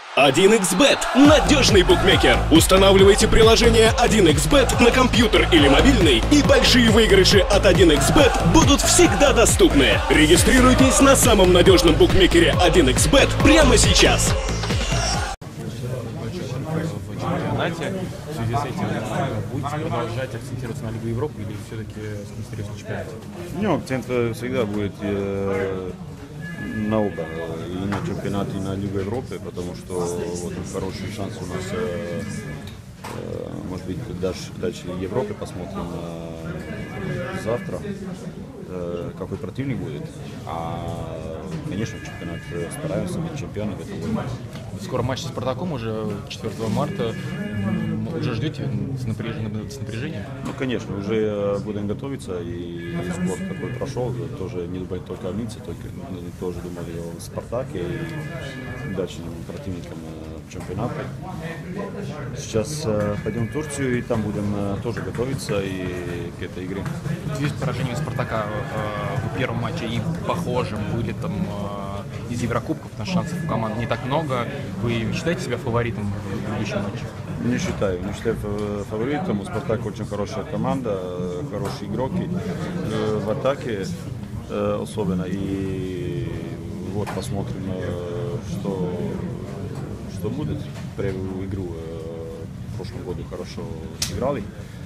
1xBet – надежный букмекер. Устанавливайте приложение 1xBet на компьютер или мобильный, и большие выигрыши от 1xBet будут всегда доступны. Регистрируйтесь на самом надежном букмекере 1xBet прямо сейчас. В связи с этим будете продолжать акцентироваться на Лигу Европы или все-таки сконцентрируетесь на чемпионате? Ну, акцент всегда будет на оба, и на чемпионат, и на Лигу Европы, потому что вот хороший шанс у нас, может быть, дальше Европы посмотрим завтра, какой противник будет. А, конечно, чемпионат стараемся быть чемпионом в этом году. Скоро матч с Спартаком уже 4 марта. Уже ждете с напряжением? Ну, конечно, уже будем готовиться, и сбор такой прошел, тоже не думали только о Минце, тоже думали о Спартаке и дальше противникам чемпионата. Сейчас пойдем в Турцию, и там будем тоже готовиться и к этой игре. В связи с поражением Спартака в первом матче и похожим вылетом из Еврокубков, на шансов у команд не так много. Вы считаете себя фаворитом в будущем матче? Не считаю фаворитом. У Спартака очень хорошая команда, хорошие игроки в атаке особенно. И вот посмотрим, что будет. Первую игру в прошлом году хорошо сыграли.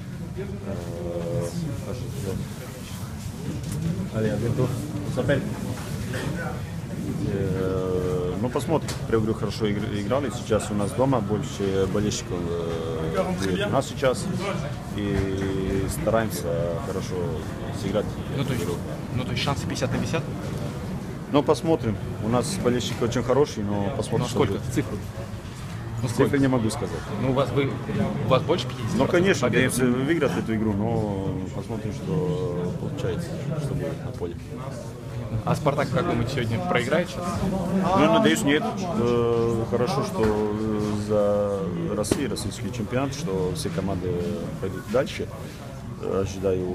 Ну, посмотрим. Первую игру хорошо играли. Сейчас у нас дома больше болельщиков будет у нас сейчас. И стараемся хорошо сыграть. То есть шансы 50 на 50? Ну, посмотрим. У нас болельщики очень хорошие, но посмотрим. Ну, сколько? Цифру? Цифры не могу сказать. Ну, у вас больше 50? Ну, конечно, надеемся выиграть эту игру, но посмотрим, что получается, что будет на поле. А Спартак, как думаете, сегодня проиграет сейчас? Ну, надеюсь, нет. Хорошо, что за Россию, российский чемпионат, что все команды пойдут дальше. Ожидаю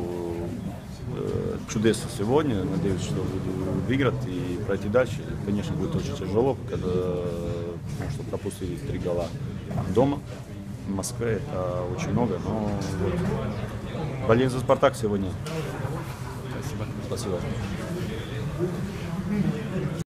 чудес сегодня. Надеюсь, что буду выиграть и пройти дальше. Конечно, будет очень тяжело, потому что пропустили 3 гола дома. В Москве это очень много, но вот. Болеем за Спартак сегодня. Спасибо. Спасибо.